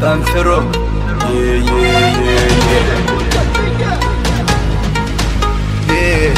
Ben Fero. Yeah, yeah, yeah, yeah.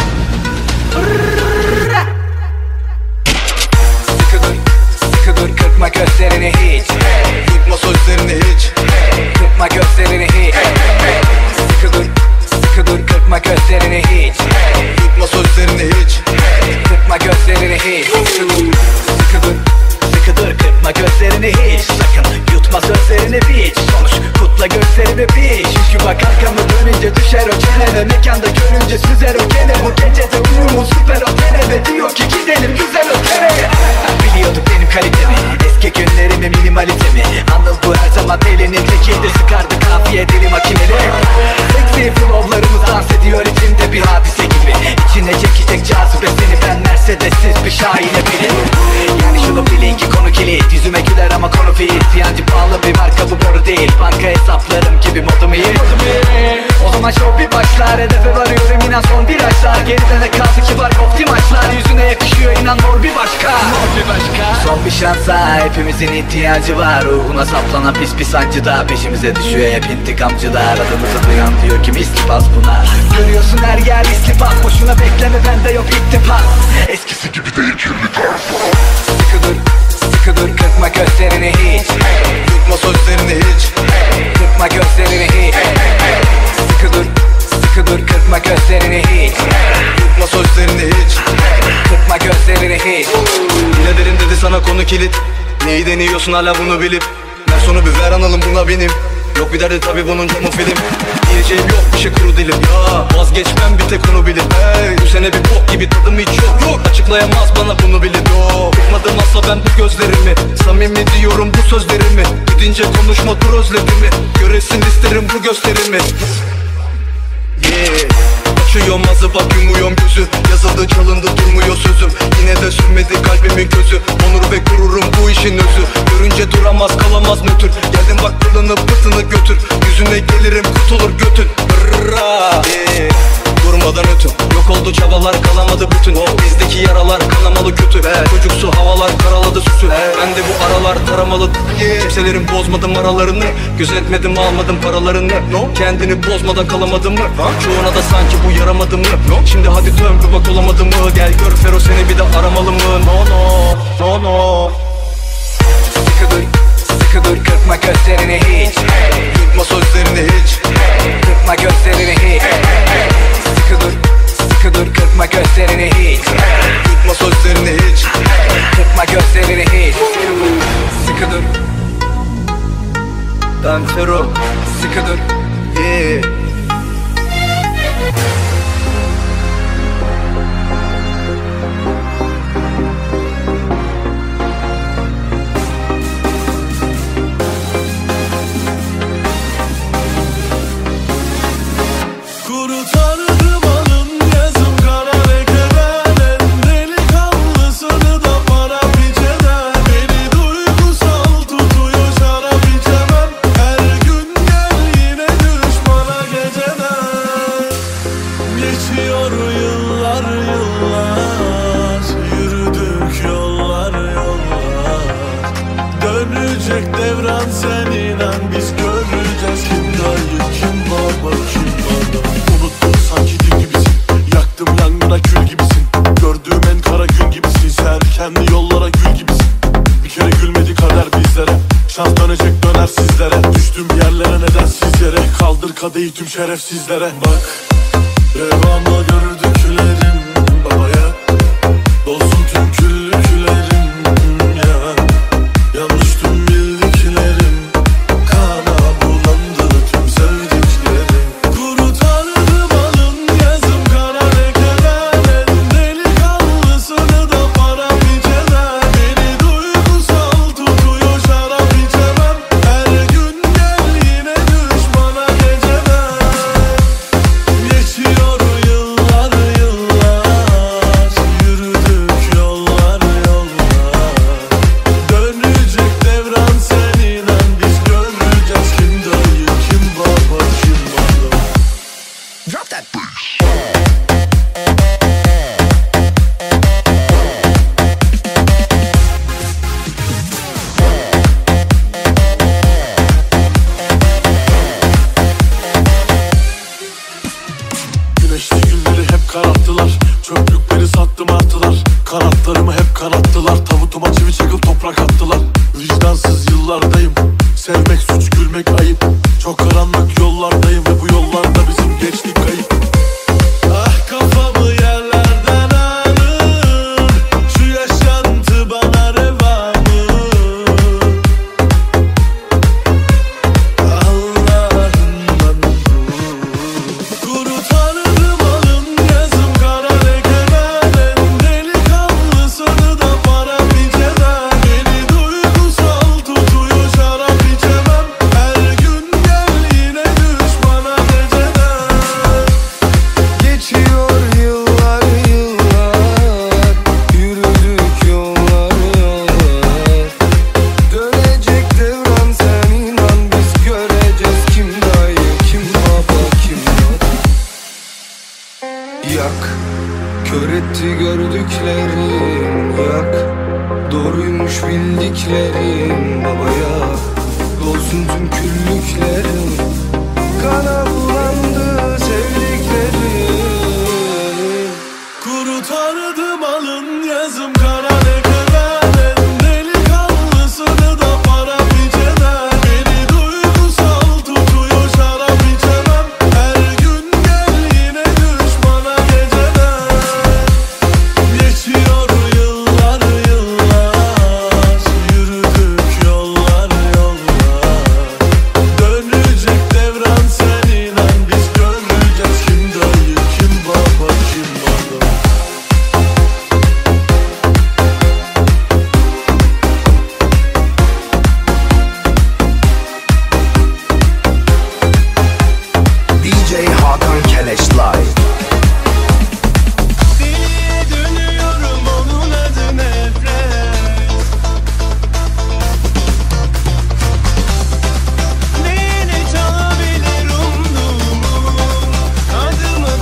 Sıkı dur, sıkı dur, kırpma gözlerini hiç. Yutma sözlerini hiç. Kırpma gözlerini hiç. Sıkı dur, sıkı dur, kırpma gözlerini hiç. Yutma sözlerini hiç. Kırpma gözlerini hiç. Sıkı dur, sıkı dur, sıkı dur, kırpma gözlerini hiç. Sakın yutma sözlerini hiç. Konuş, kutla gözlerini hiç. Çünkü bak arkamı dönünce düşer o çenene. Mekanda görünce süzer o gene. Bu gecede uyumu süper o gene. Diyor ki gidelim güzel o gene. Biliyorduk benim kalitemi, eski günlerimi, minimalitemi. Anıl bu her zaman elinin tekiydi. Sıkardı kafiye dili makineli. Seksi flowlarımız dans ediyor içimde bir hadise gibi. İçine çekecek cazibe seni, ben Mercedes'siz bir şahine bilin. Yani şunu bilin ki konu kilit. Yüzüme güler ama konu fiil. Fiyancı pahalı bir marka, bu boru değil. Banka hesaplarım gibi modum iyi. O zaman şov bir başlar, hedefe varıyorum inan son virajlar. Geride ne kaldı ki var kopti maçlar. Yüzüne yakışıyor inan mor bir başka. Son bir şansa hepimizin ihtiyacı var. Ruhuna saplanan pis pis sancıda. Peşimize düşüyor hep intikamcılar. Adımızı duyan diyor ki mislipas bunlar. Görüyorsun her yer islipas. Boşuna bekleme bende yok iltifat. Eskisi gibi değil kirli tarz. Sıkı dur, sıkı dur, kırpma gözlerini hiç. Yutma sözlerini hiç. Kırpma gözlerini hiç. Sıkı dur, sıkı dur, kırpma gözlerini hiç. Yutma sözlerini hiç. Kırpma gözlerini hiç. Yine derin dedi sana konu kilit. Neyi deniyorsun hala bunu bilip. Ver sonu bir ver analım buna benim. Yok bir derdi tabi bunun camı film. Diyeceğim yok bir şey kuru dilim ya. Vazgeçmem bir tek onu bilin. Hey, bu sene bir bok gibi tadım hiç yok. Açıklayamaz bana bunu bilin. Tutmadım asla ben bu gözlerimi. Samimi diyorum bu sözlerimi. Gidince konuşma dur özledimi. Göresin isterim bu gösterimi. Yeah. Açıyorum ağzı bak yumuyorum gözü. Yazıldı çalındı durmuyor sözüm. Yine de sürmedi kalbimin gözü. Onur ve gururum bu işin özü. Görünce duramaz kalamaz nötr. Geldim bak pırlını pırtını götür. Yüzüne gelirim kurtulur götün. Yeah. Durmadan ötün. Yok oldu çabalar kalamadı bütün. Bizdeki yaralar kanamalı kötü. Çocuksu havalar karaladı süsü. Ben de bu aralar taramalı. Kimselerin bozmadım aralarını. Gözetmedim almadım paralarını. Kendini bozmadan kalamadın mı? Çoğuna da sanki bu yaramadı mı? Şimdi hadi dön bir bak olamadı mı? Gel gör Fero seni bir de aramalı mı? No no no no. Sıkı dur, sıkı dur, kırpma gözlerini hiç. Yutma sözlerini hiç. Kırpma gözlerini hiç. Sıkı dur, sıkı dur, kırpma gözlerini hiç. Yutma sözlerini hiç. Kırpma gözlerini hiç. Sıkı dur. Ben Fero. Sıkı dur. Yeah. Devran sen inan biz göreceğiz. Kim dayı kim baba kim baba. Unuttun sanki dil gibisin. Yaktım yangına kül gibisin. Gördüğüm en kara gün gibisin. Sen kendi yollara gül gibisin. Bir kere gülmedi kader bizlere. Şans dönecek döner sizlere. Düştüm yerlere nedensiz yere. Kaldır kadehi tüm şerefsizlere. Bak revamla gördüklerim babaya. Dolsun tüm küllüklerim ya. Yanlış tüm bildiklerim. Kana bulandı tüm sevdiklerim. Kurtardım alın yazım kara lekeler. Delikanlısını da para biçeler. Beni duygusal tutuyor şarap içemem. Her gün gel yine düş bana geceler. Geçiyor yıllar yıllar. Bizi gördüklerin yak, doğruymuş bildiklerin babaya. Dolsun tüm küllüklerin, kana bulandı sevdiklerin. Kurutardım alın yazım kara ne kadar. Delikanlısını da para biçemem. Beni duygusal tutuyor şarap içemem. Her gün gel yine düşmana geceler. Geçiyor yıllar yıllar, yürüdük yollar yollar. Dönecek devran sen inan, biz göreceğiz kim dayı kim baba kim adam. DJ Hakan Keleş Live. Deliye dönüyorum onun adı nefret. Neyini çalabilir umduğumun adımı.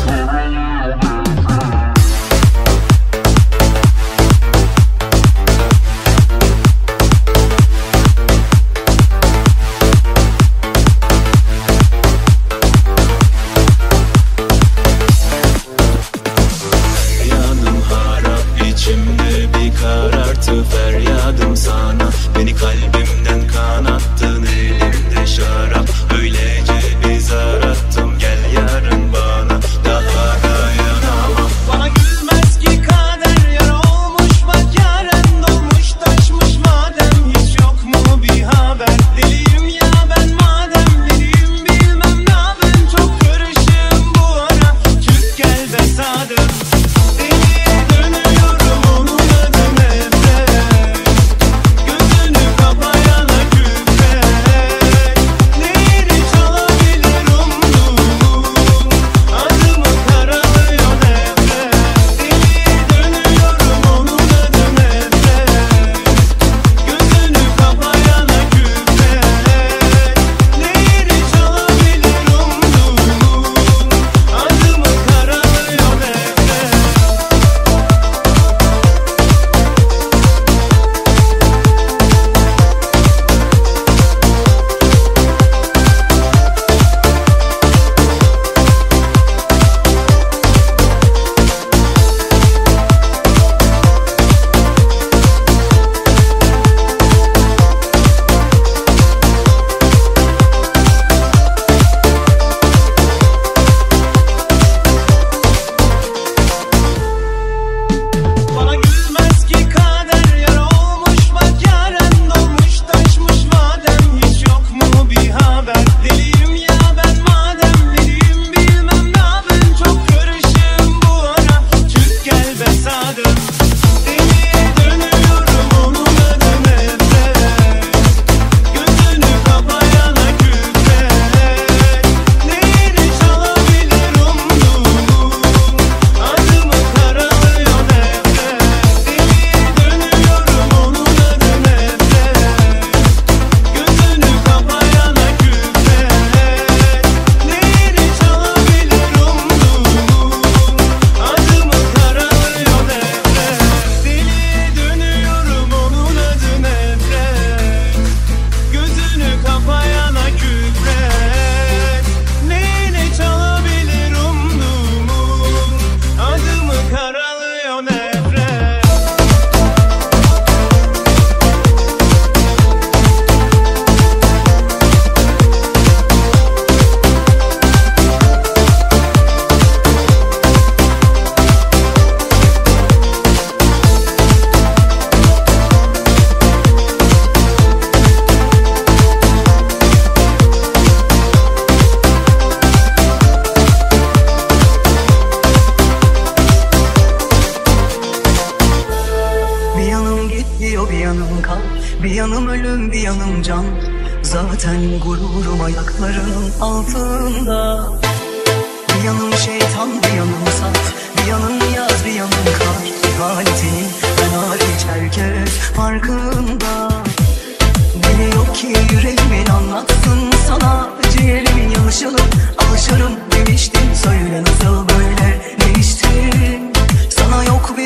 Yanım harap içimde bir karartı feryadım sana. Beni kalbimden kanattın elimde şarap. Öylece bir zar attım gel yarın bana. Daha dayanamam. Bana gülmez ki kader, yar olmuş bak yaren dolmuş taşmış madem. Hiç yok mu bir haber? Deliyim ya ben madem, deliyim bilmem ne ben. Çok karışığım bu ara, çık gel be sadım. Deliye dönüyorum onun adı nefret. Gözünü kapayana küfret. Neyini çalabilir umduğumun adımı karalıyor nefret. Deliye dönüyorum onun adı nefret. Gözünü kapayana küfret. Neyini çalabilir umduğumun adımı karalıyor nefret. Bana gülmez ki kader, yar olmuş bak yaren dolmuş taşmış madem. Hiç yok mu bir haber? Deliyim ya ben madem, deliyim bilmem ne ben. Çok karışığım bu ara, çık gel be sadım. Deliye dönüyorum onun adı nefret. Gözünü kapayana küfret. Neyini çalabilir umduğumun adımı karalıyor nefret. Deliye dönüyorum onun adı nefret. Gözünü kapayana küfret. Neyini çalabilir umduğumun adımı karalıyor nefret. Deliye dönüyorum onun adı nefret. Gözünü kapayana küfret. Neyini çalabilir umduğumun adımı karalıyor nefret. Bir yanım gidiyor bir yanım kal, bir yanım ölüm bir yanım can. Zaten gururum ayaklarının altında. Bir yanım şeytan bir yanım saf, bir yanım yaz bir yanım kar. Haletinin ben hariç herkes farkında. Deli yok ki yüreğimin anlatsın sana. Ciğerimin yanışını alışırım demiştim. Söyle nasıl böyle değiştin? Sana yok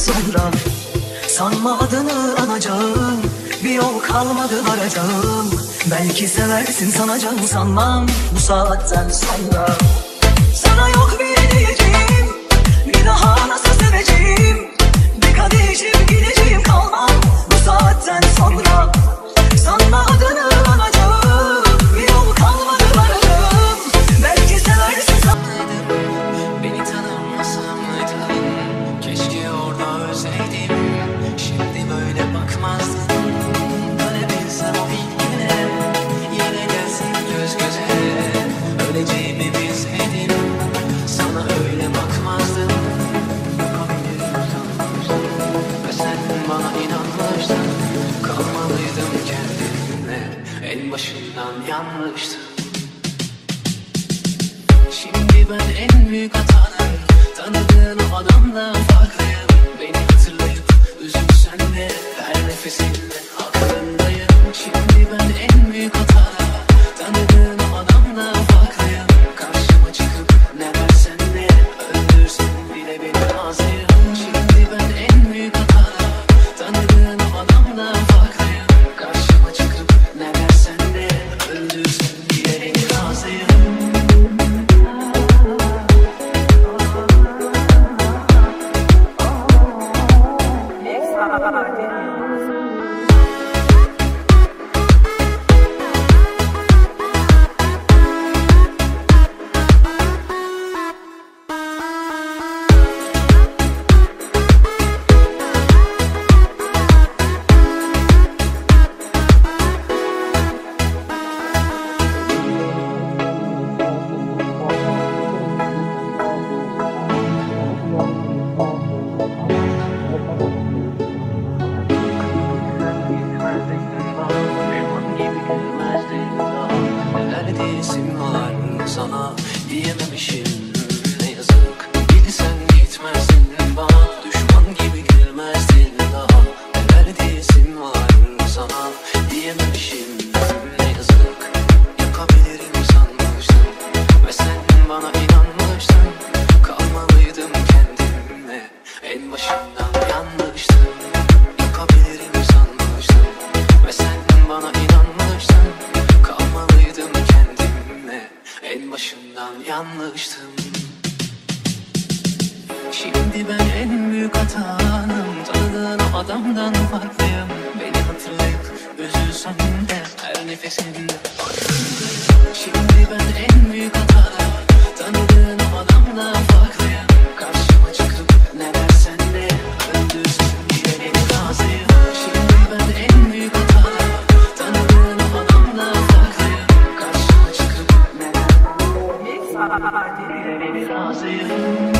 sonra. Sanma adını anacağım, bir yol kalmadı varacağım. Belki seversin sanacağım, sanmam bu saatten sonra. Sana yok bir diyeceğim, bir daha nasıl seveceğim? Bir kadeh içip gideceğim, kalmam bu saatten sonra. Sanma adını anacağım, bir yol kalmadı varacağım. Belki seversin sanmaydım, beni tanımasaydın. Keşke orada ölseydim, şimdi böyle bakmazdın. Dönebilsem o ilk güne, yine gelsin göz göze. Öleceğimi bilseydim, sana öyle bakmazdım. Yapabilirim sanmıştım ve sen bana inanmıştın. Kalmalıydım kendimle, en başından yanlıştım. Şimdi ben en büyük hatanın, tanıdığın o adamla farklıyım. Beni hatırlayıp üzülsen de her nefesinle aklındayım. Şimdi ben en büyük hatanın, tanıdığın o adamla farklıyım. Karşıma çıkıp ne dersen de öldürsen bile beni razıyım. Şimdi ben en büyük hatanın, tanıdığın o adamla farklıyım. Karşıma çıkıp ne dersen de öldürsen bile beni razıyım. Neredesin var sana diyememişim, ne yazık. Bilsen gitmezdin bana, düşman gibi gülmezdin daha. Neredesin var sana diyememişim, ne yazık. Yapabilirim sanmıştım ve sen bana inanmıştın. Kalmalıydım kendimle, en başından yanlıştım. Yapabilirim sanmıştım ve sen bana inanmıştın. Kalmalıydım kendimle, en başından yanlıştım. Şimdi ben en büyük hatanım, tanıdığın o adamdan farklıyım. Beni hatırlayıp üzülsen de her nefesinde aklındayım. Şimdi ben en büyük hatanım, tanıdığın o adamdan farklıyım. Karşıma çıkıp ne dersen de öldürsen bile beni razıyım. Şimdi ben en büyük hatanım, tanıdığın o adamdan farklıyım. Karşıma çıkıp ne dersen de beni razıyım.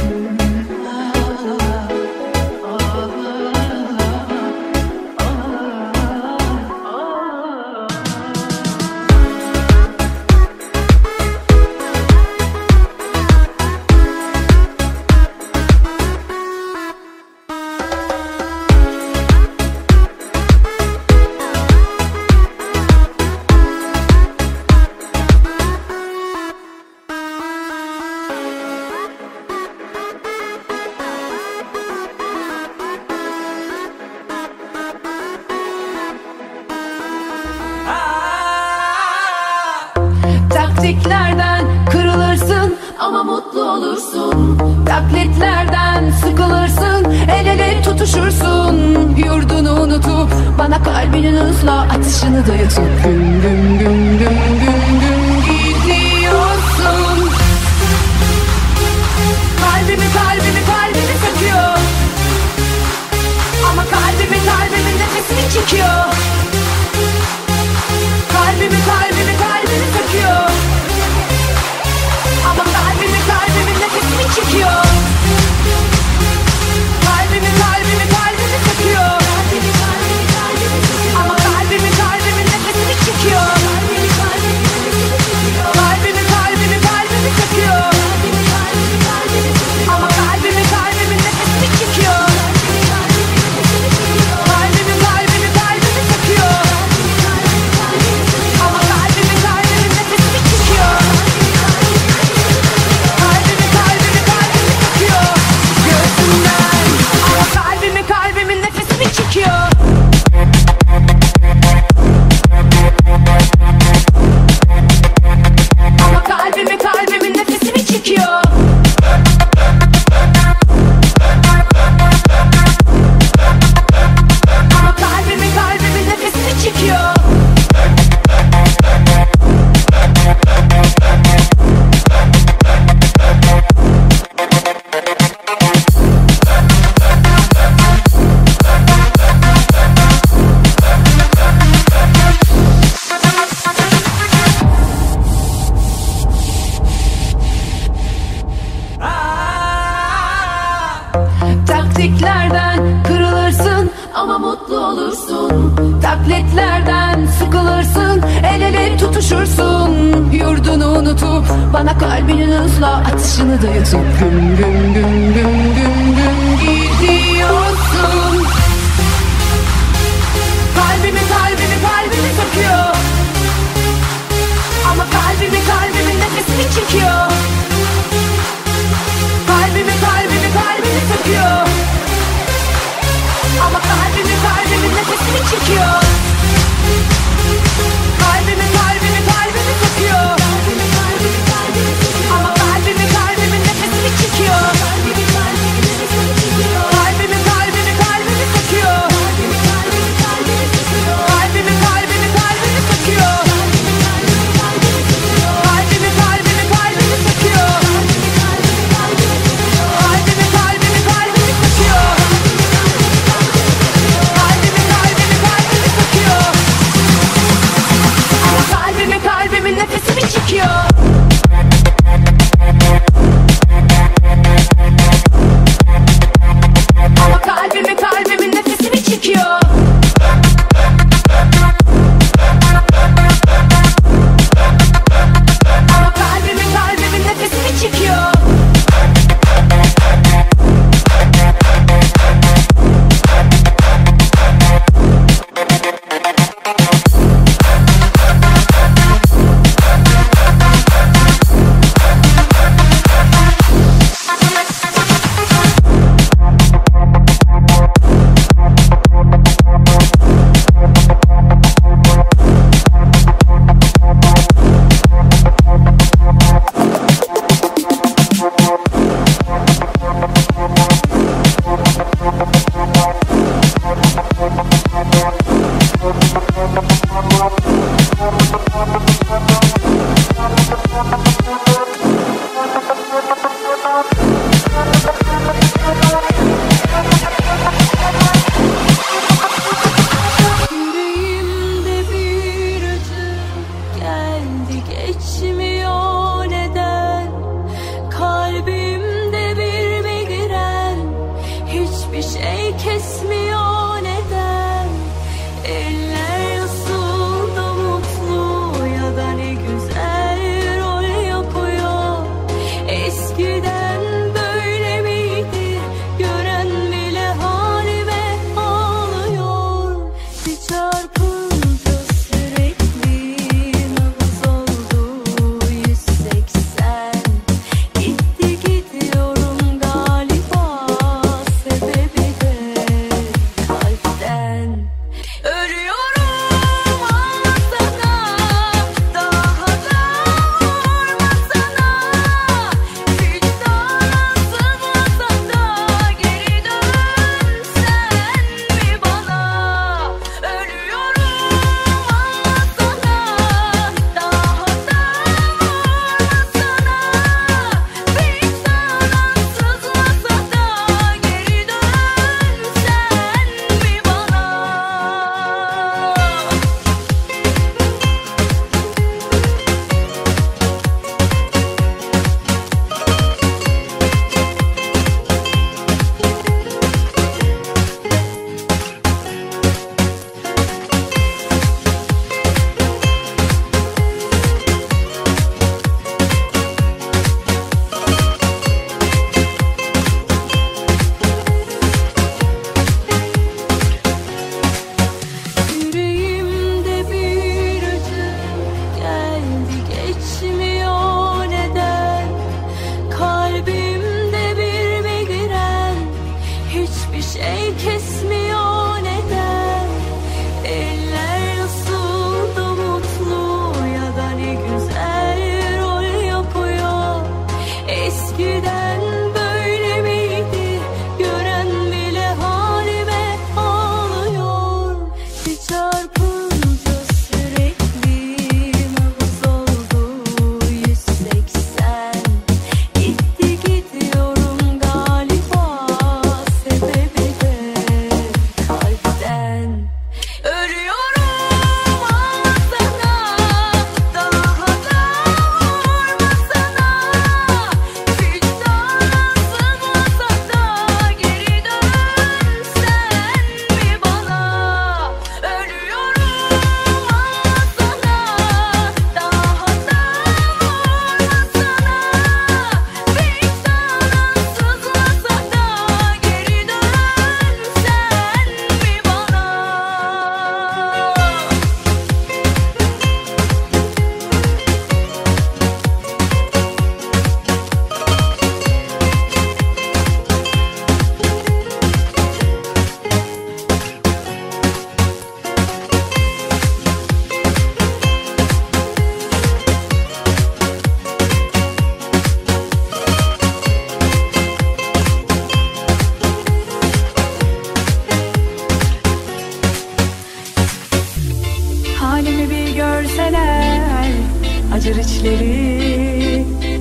Taktiklerden kırılırsın ama mutlu olursun. Taklitlerden sıkılırsın, el ele tutuşursun. Yurdunu unutup bana kalbinin hızla atışını dayatıp güm güm güm güm güm güm gidiyorsun. Kalbimi sıkıyor, ama kalbimin nefesini çekiyor. Kalbimi sıkıyor, ama kalbimin nefesini çekiyor. Kalbimi sıkıyor, ama kalbimin nefesini çekiyor. ama mutlu olursun. Taklitlerden sıkılırsın, el ele tutuşursun. Yurdunu unutup bana kalbinin hızla atışını dayatıp güm güm güm güm güm güm gidiyorsun. Kalbimi takıyor, ama kalbimin nefesini çekiyor. Kalbimi takıyor, ama kalbimin nefesini çekiyor. Kalbimi takıyor, ama kalbimin nefesini çekiyor. Kalbimi takıyor, kalbimi takıyor. Kalbimi takıyor, ama kalbimin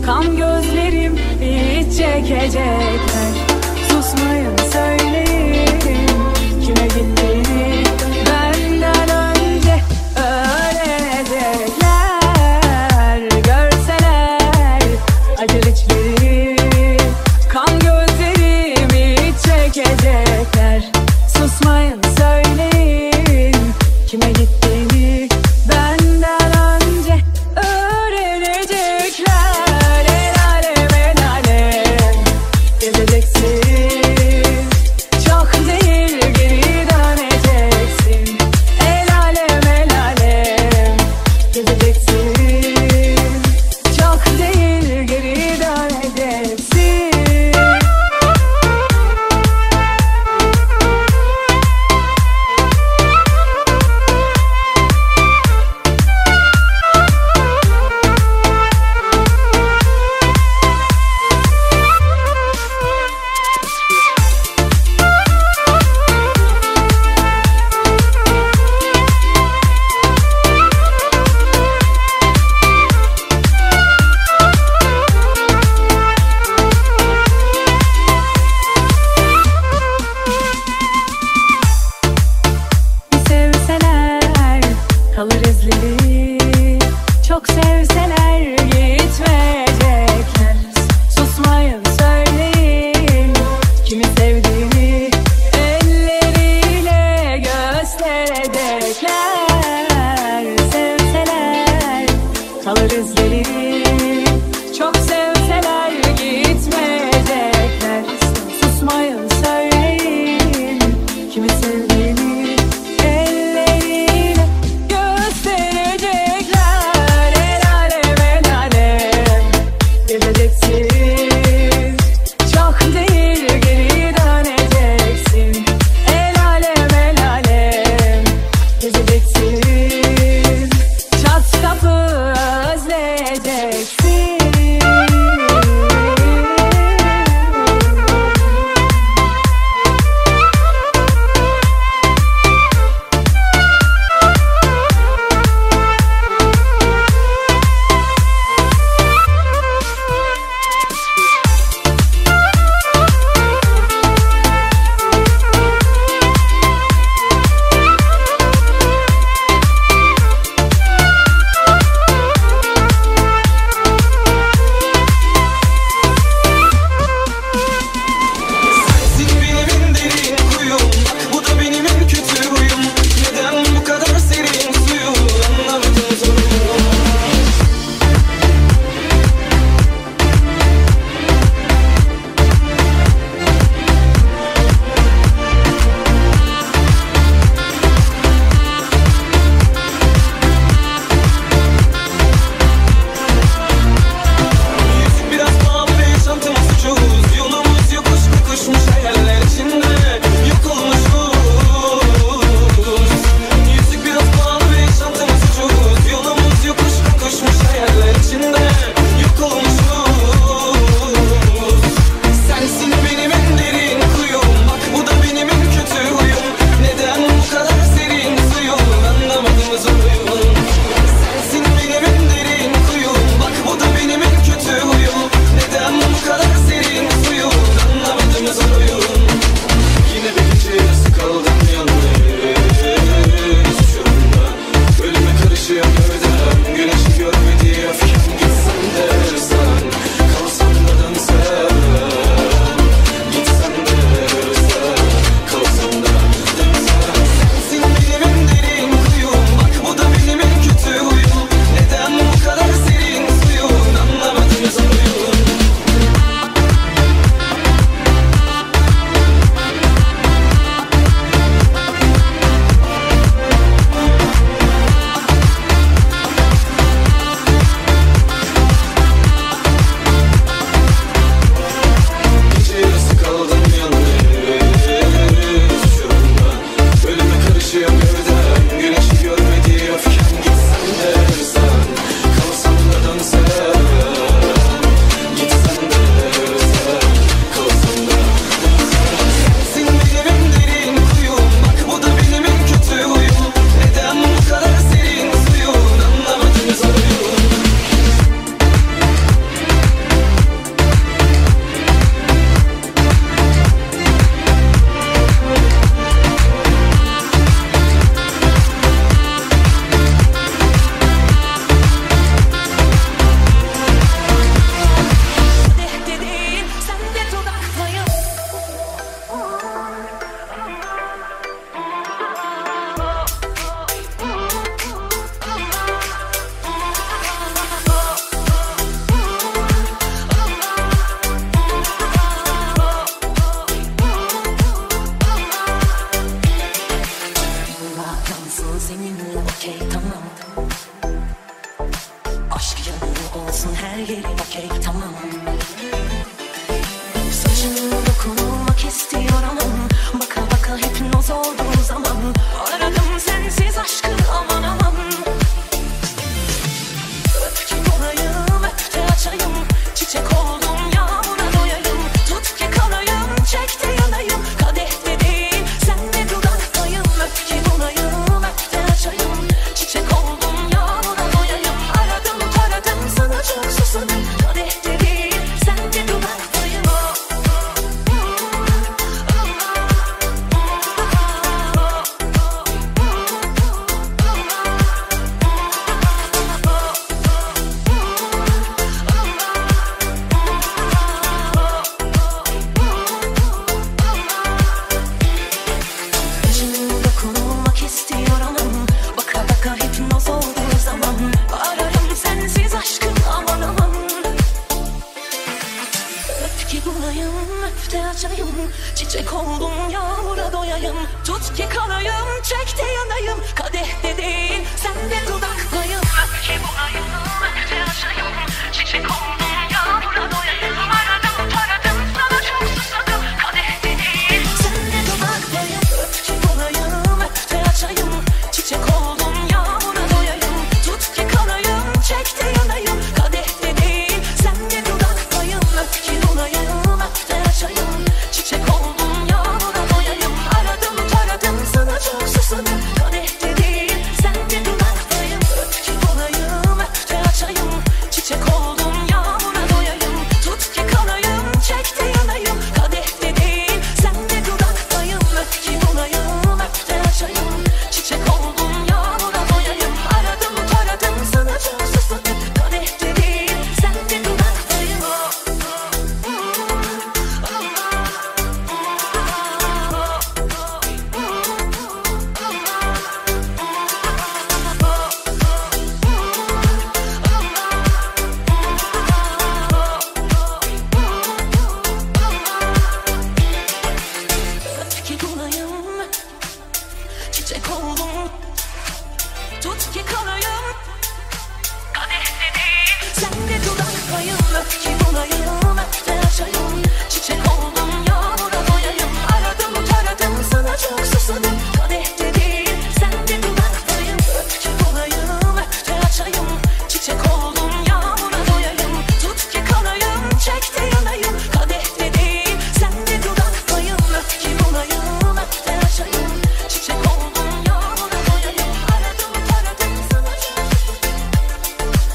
kan gözlerim hiç çekecekler. Susmayın söyleyin kime gittiğini benden önce öğrenecekler. Görseler acılıkları kan gözlerimi çekecekler. Susmayın söyleyin kime gittiğini benden önce öğrenecekler. El alem el alem gezeceksin. tamam. Saçına dokunmak istiyorum. Baka baka hipnoz olduğu zaman. Aradım sensiz aşkı aman aman. Öp ki bulayım, öp de açayım. Çiçek oldum yağmura doyayım. Tut ki kalayım, çek de yanayım. Kadehte değil, sen de dudaktayım. Öp ki bulayım, öp de açayım. Çiçek oldum yağmura doyayım. Aradım taradım sana çok susadım. Kadehte değil, sen de dudaktayım. Saçına dokunmak istiyorum. Baka baka hipnoz olduğu zaman. Ararım sensiz aşkım aman aman. Öp ki bulayım, öp de açayım. Çiçek oldum yağmura doyayım. Tut ki kalayım, çek de yanayım. Kadehte değil, sen de dudaktayım. Öp ki bulayım, öp de açayım. Çiçek oldum yağmura doyayım. Aradım taradım sana çok susadım. Kadehte değil, sen de dudaktayım. Öp ki bulayım, öp de açayım. Çiçek oldum yağmura doyayım. Tut ki kalayım, çek de yanayım. Kadehte değil, sen de dudaktayım. Öp ki bulayım, öp de açayım. Çiçek oldum yağmura doyayım. Aradım taradım sana çok susadım. Kadehte değil, sen de dudaktayım. Öp ki bulayım, öp de açayım. Çiçek oldum yağmura doyayım. Tut ki kalayım, çek de yanayım. Kadehte değil, sen de dudaktayım. Öp ki bulayım, öp de açayım. Çiçek oldum yağmura doyayım. Aradım taradım sana çok susadım. Kadehte değil, sen de dudaktayım. Öp ki bulayım, çiçek oldum. Tut ki kalayım, kadehte değil, sen de dudaktayım. Öp ki bulayım, öp de açayım. Çiçek oldum yağmura doyayım. Aradım taradım sana çok susadım. Kadehte değil, sen de dudaktayım. Öp ki bulayım, öp de açayım. Çiçek oldum yağmura doyayım. Tut ki kalayım, çek de yanayım. Kadehte değil, sen de dudaktayım. Öp ki bulayım, öp de açayım. Çiçek oldum yağmura doyayım. Aradım taradım sana çok susadım.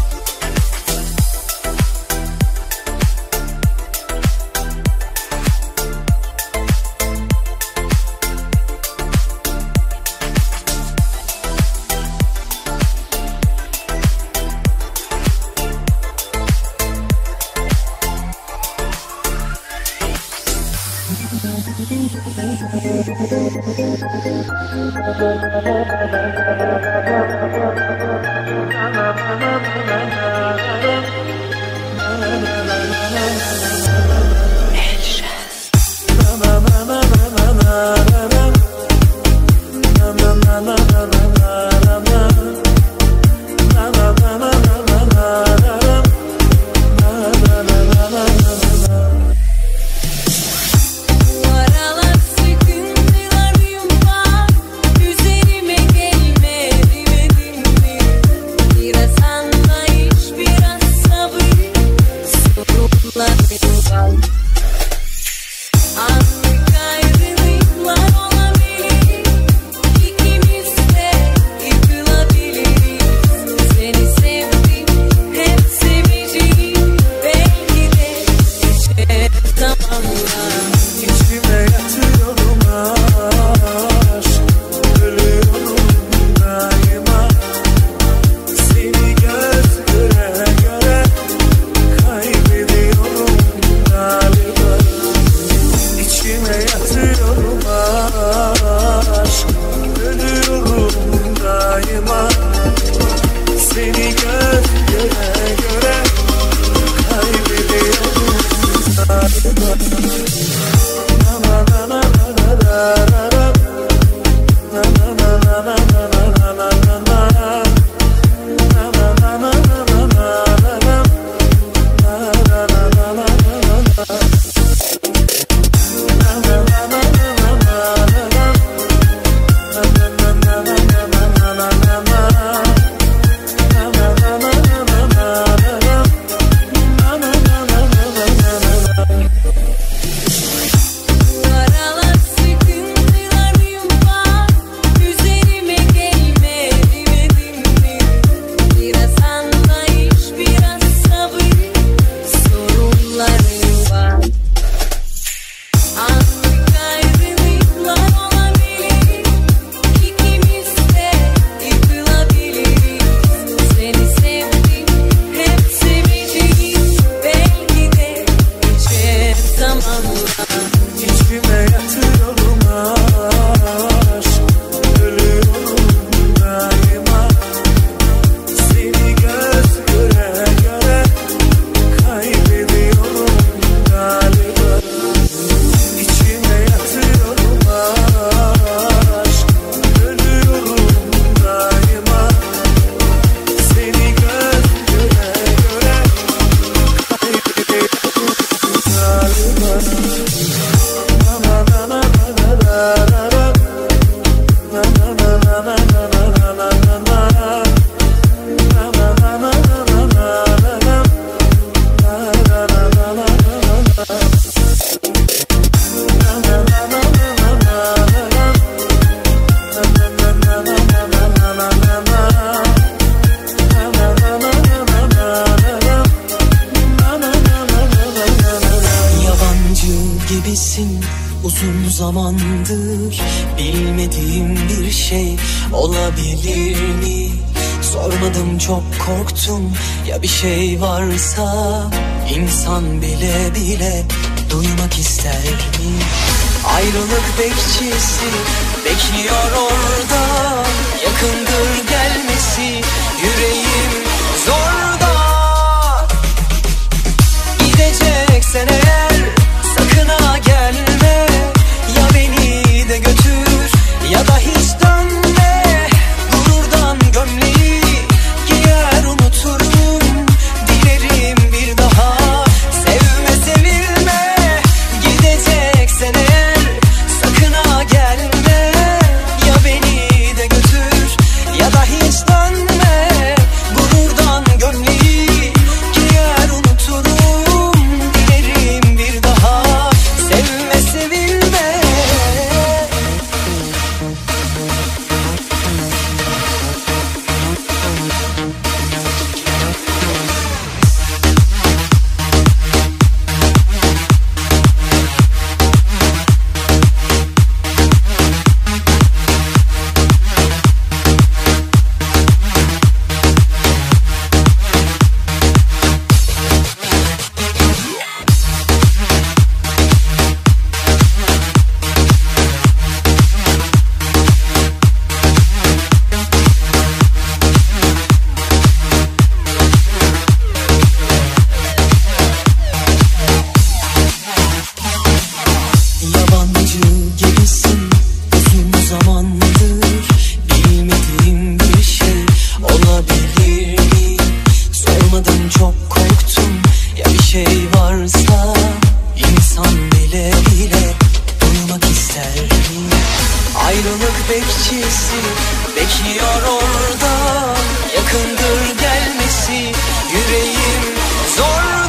Aralar sıkıntılar yumuşak. Üzerime gelme demedim mi? gibisin. Uzun zamandır bilmediğim bir şey olabilir mi? Sormadım, çok korktum. Ya bir şey varsa insan bile bile duymak ister mi? Ayrılık bekçisi bekliyor orada, yakındır gelmesi, yüreğim zorda. Gideceksen eğer sakın ha gelme, ya beni de götür ya da hiç dönme. Gururdan gömleği giyer unuturum, dilerim bir daha sevme sevilme. Gideceksen eğer sakın ha gelme, ya beni de götür ya da hiç dönme. Gururdan gömleği giyer unuturum, dilerim bir daha sevme sevilme. Yabancı gibisin, uzun zamandır bilmediğim bir şey olabilir mi? Sormadım, çok korktum. Ya bir şey varsa insan bile bile duymak ister mi? Ayrılık bekçisi bekliyor orada, yakındır gelmesi, yüreğim zor.